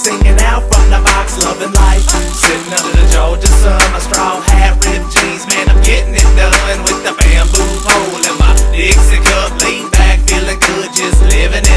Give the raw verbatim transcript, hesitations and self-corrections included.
singing out from the box, loving life. Sitting under the Georgia sun, my straw hat, ripped jeans. Man, I'm getting it done with the bamboo pole and my Dixie cup, laid back, feeling good, just living it.